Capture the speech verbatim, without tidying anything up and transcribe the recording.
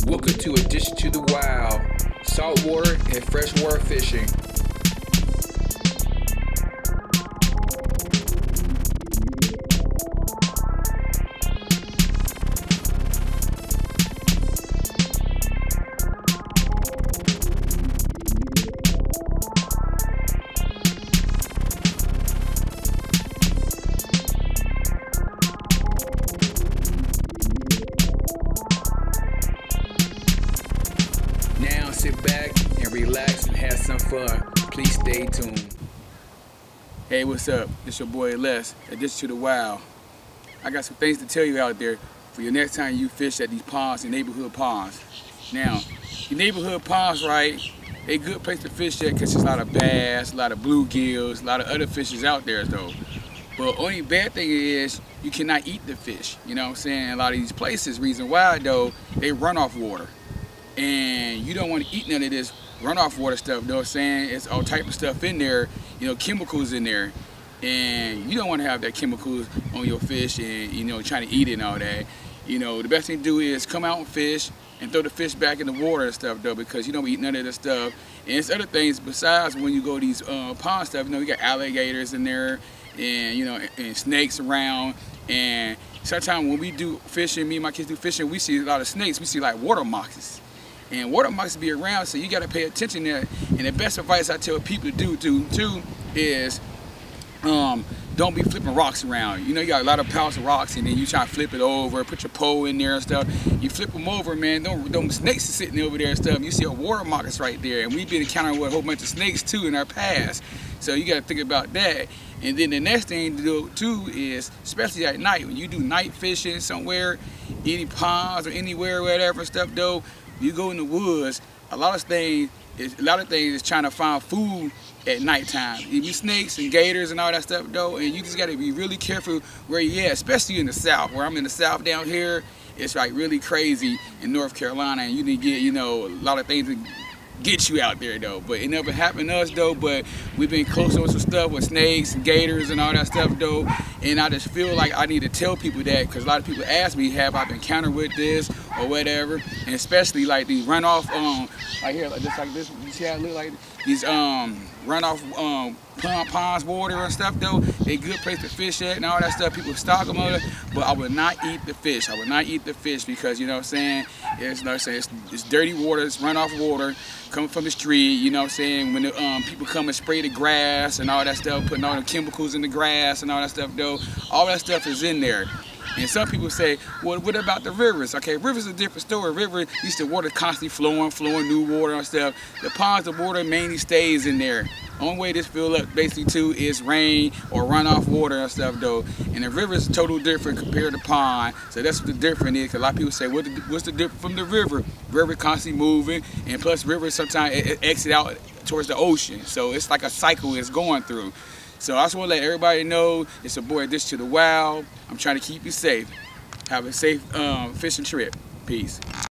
Welcome to Addition to the Wild, saltwater and freshwater fishing. Now sit back and relax and have some fun. Please stay tuned. Hey, what's up? It's your boy Les, Addition to the Wild. I got some things to tell you out there for your next time you fish at these ponds and neighborhood ponds. Now, your neighborhood ponds, right, they a good place to fish at because there's a lot of bass, a lot of bluegills, a lot of other fishes out there though. But only bad thing is you cannot eat the fish. You know what I'm saying? A lot of these places, reason why though, they run off water. And you don't want to eat none of this runoff water stuff, you know what I'm saying? It's all type of stuff in there, you know, chemicals in there. And you don't want to have that chemicals on your fish and, you know, trying to eat it and all that. You know, the best thing to do is come out and fish and throw the fish back in the water and stuff, though, because you don't eat none of this stuff. And it's other things besides when you go to these uh, pond stuff, you know, you got alligators in there and, you know, and snakes around. And sometimes when we do fishing, me and my kids do fishing, we see a lot of snakes. We see like water moccasins. And water moccasins be around, so you got to pay attention there. And the best advice I tell people to do too, too is um, don't be flipping rocks around. You know, you got a lot of piles of rocks, and then you try to flip it over, put your pole in there and stuff. You flip them over, man. Don't, don't snakes are sitting over there and stuff. You see a water moccasin right there, and we've been encountering with a whole bunch of snakes too in our past. So you got to think about that. And then the next thing to do too is, especially at night, when you do night fishing somewhere, any ponds or anywhere, whatever stuff though. You go in the woods, a lot of things is a lot of things is trying to find food at nighttime. You be snakes and gators and all that stuff though, and you just gotta be really careful where you at, especially in the south. Where I'm in the south down here, it's like really crazy in North Carolina, and you need to get, you know, a lot of things to get you out there though. But it never happened to us though, but we've been close on some stuff with snakes and gators and all that stuff though, and I just feel like I need to tell people that, because a lot of people ask me, have I been encountered with this or whatever, and especially like these runoff um like here, like just like this, you see how it look like these um runoff um pond, ponds, water and stuff though. They good place to fish at and all that stuff. People stock them on it, but I would not eat the fish. I would not eat the fish because, you know what I'm saying, it's, you know what I'm saying, it's, it's dirty water, it's runoff water coming from the street, you know what I'm saying. When the, um, people come and spray the grass and all that stuff, putting all the chemicals in the grass and all that stuff though, all that stuff is in there. And some people say, well, what about the rivers? Okay, rivers is a different story. River, used to water constantly flowing, flowing, new water and stuff. The ponds, the water mainly stays in there. Only way this fill up basically too is rain or runoff water and stuff though. And the river is totally different compared to pond. So that's what the difference is. Cause a lot of people say, what the, what's the difference from the river? River constantly moving, and plus river sometimes it, it exit out towards the ocean. So it's like a cycle it's going through. So I just want to let everybody know it's a boy Addition to the Wild. I'm trying to keep you safe. Have a safe um, fishing trip. Peace.